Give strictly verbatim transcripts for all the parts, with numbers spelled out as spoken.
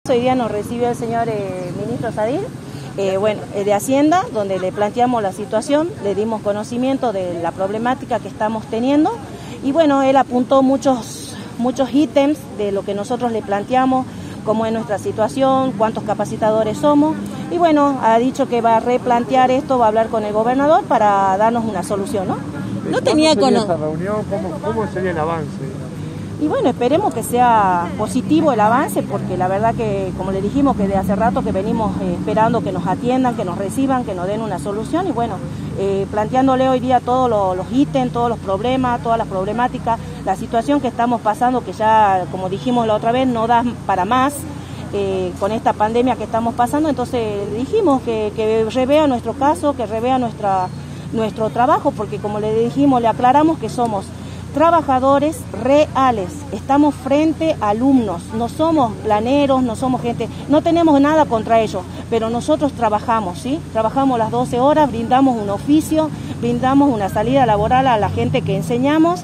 Hoy día nos recibió el señor eh, ministro Sadir, eh, bueno, eh, de Hacienda, donde le planteamos la situación, le dimos conocimiento de la problemática que estamos teniendo y bueno, él apuntó muchos, muchos ítems de lo que nosotros le planteamos, cómo es nuestra situación, cuántos capacitadores somos y bueno, ha dicho que va a replantear esto, va a hablar con el gobernador para darnos una solución, ¿no? No tenía sería esta reunión, ¿cómo, cómo sería el avance? Y bueno, esperemos que sea positivo el avance, porque la verdad que, como le dijimos, que de hace rato que venimos eh, esperando que nos atiendan, que nos reciban, que nos den una solución y bueno, eh, planteándole hoy día todos los, los ítems, todos los problemas, todas las problemáticas, la situación que estamos pasando, que ya, como dijimos la otra vez, no da para más eh, con esta pandemia que estamos pasando, entonces le dijimos que, que revea nuestro caso, que revea nuestra, nuestro trabajo, porque como le dijimos, le aclaramos que somos trabajadores reales, estamos frente a alumnos, no somos planeros, no somos gente, no tenemos nada contra ellos, pero nosotros trabajamos, ¿sí? Trabajamos las doce horas, brindamos un oficio, brindamos una salida laboral a la gente que enseñamos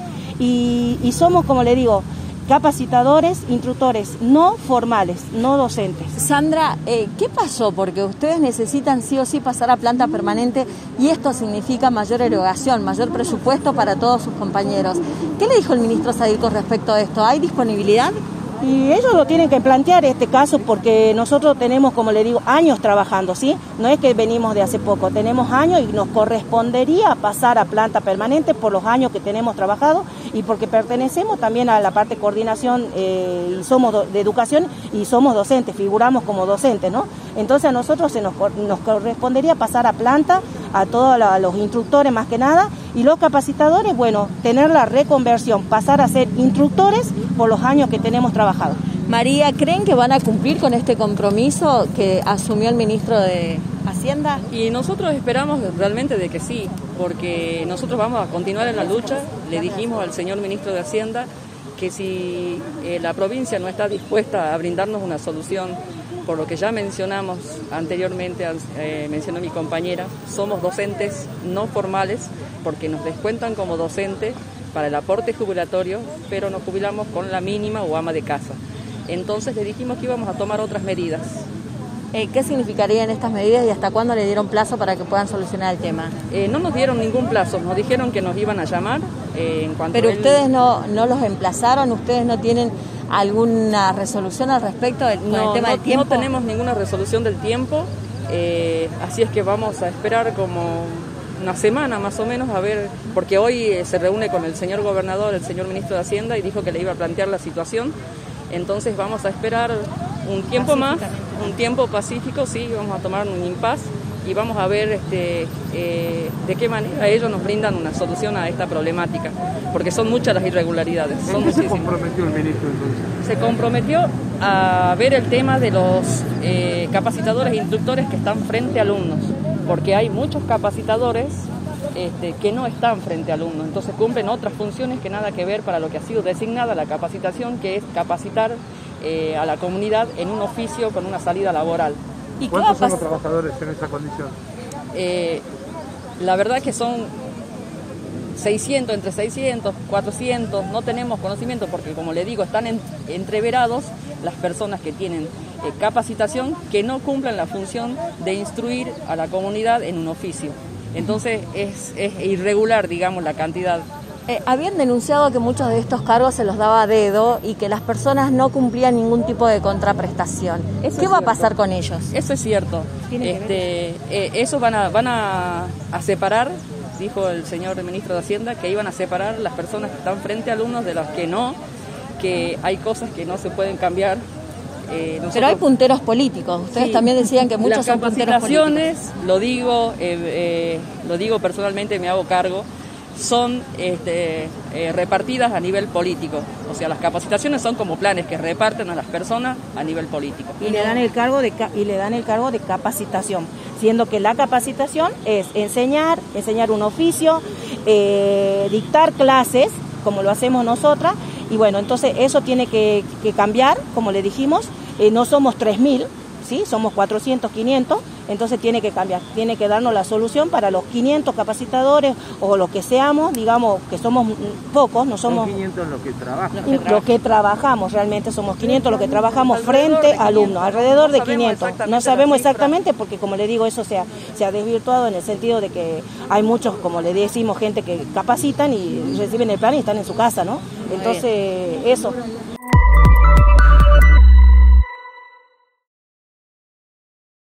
y, y somos, como le digo, capacitadores, instructores no formales, no docentes. Sandra, eh, ¿qué pasó? Porque ustedes necesitan sí o sí pasar a planta permanente y esto significa mayor erogación, mayor presupuesto para todos sus compañeros. ¿Qué le dijo el ministro Sadir con respecto a esto? ¿Hay disponibilidad? Y ellos lo tienen que plantear este caso porque nosotros tenemos, como le digo, años trabajando, ¿sí? No es que venimos de hace poco, tenemos años y nos correspondería pasar a planta permanente por los años que tenemos trabajado y porque pertenecemos también a la parte de coordinación eh, y somos de educación y somos docentes, figuramos como docentes, ¿no? Entonces a nosotros se nos, nos correspondería pasar a planta a todos los instructores más que nada y los capacitadores, bueno, tener la reconversión, pasar a ser instructores por los años que tenemos trabajado. María, ¿creen que van a cumplir con este compromiso que asumió el ministro de Hacienda? Y nosotros esperamos realmente de que sí, porque nosotros vamos a continuar en la lucha. Le dijimos al señor ministro de Hacienda que si eh, la provincia no está dispuesta a brindarnos una solución, por lo que ya mencionamos anteriormente, eh, mencionó mi compañera, somos docentes no formales porque nos descuentan como docentes para el aporte jubilatorio, pero nos jubilamos con la mínima o ama de casa. Entonces le dijimos que íbamos a tomar otras medidas. Eh, ¿Qué significarían estas medidas y hasta cuándo le dieron plazo para que puedan solucionar el tema? Eh, no nos dieron ningún plazo, nos dijeron que nos iban a llamar. Eh, en cuanto Pero él... ustedes no, no los emplazaron, ustedes no tienen alguna resolución al respecto del, no, con el tema no, del tiempo. No tenemos ninguna resolución del tiempo, eh, así es que vamos a esperar como una semana más o menos a ver, porque hoy eh, se reúne con el señor gobernador, el señor ministro de Hacienda y dijo que le iba a plantear la situación. Entonces vamos a esperar un tiempo más, un tiempo pacífico, sí, vamos a tomar un impas y vamos a ver este, eh, de qué manera ellos nos brindan una solución a esta problemática, porque son muchas las irregularidades. ¿En qué se comprometió el ministro entonces? Se comprometió a ver el tema de los eh, capacitadores e instructores que están frente a alumnos, porque hay muchos capacitadores Este, que no están frente a alumnos, entonces cumplen otras funciones que nada que ver para lo que ha sido designada la capacitación, que es capacitar eh, a la comunidad en un oficio con una salida laboral. ¿Y cuántos son los trabajadores en esa condición? Eh, la verdad que son seiscientos, entre seiscientos, cuatrocientos, no tenemos conocimiento porque, como le digo, están en, entreverados las personas que tienen eh, capacitación que no cumplen la función de instruir a la comunidad en un oficio. Entonces es, es irregular, digamos, la cantidad. Eh, habían denunciado que muchos de estos cargos se los daba a dedo y que las personas no cumplían ningún tipo de contraprestación. Eso ¿Qué va cierto. a pasar con ellos? Eso es cierto. Este, eh, eso van a, van a, a separar, dijo el señor ministro de Hacienda, que iban a separar las personas que están frente a alumnos de las que no, que hay cosas que no se pueden cambiar. Eh, nosotros, Pero hay punteros políticos, ustedes sí, también decían que muchos las son punteros políticos. Las capacitaciones, lo digo, eh, eh, lo digo personalmente, me hago cargo, son este, eh, repartidas a nivel político. O sea, las capacitaciones son como planes que reparten a las personas a nivel político. Y le dan el cargo de y le dan el cargo de capacitación, siendo que la capacitación es enseñar, enseñar un oficio, eh, dictar clases, como lo hacemos nosotras. Y bueno, entonces eso tiene que, que cambiar, como le dijimos, eh, no somos tres mil, ¿sí? Somos cuatrocientos, quinientos, entonces tiene que cambiar, tiene que darnos la solución para los quinientos capacitadores o los que seamos, digamos que somos pocos, no somos... Son quinientos los que trabajan. Los que, los que trabajamos, realmente somos quinientos los que trabajamos frente a alumnos, alrededor de quinientos. No sabemos exactamente porque, como le digo, eso se ha, se ha desvirtuado en el sentido de que hay muchos, como le decimos, gente que capacitan y reciben el plan y están en su casa, ¿no? Entonces, eso.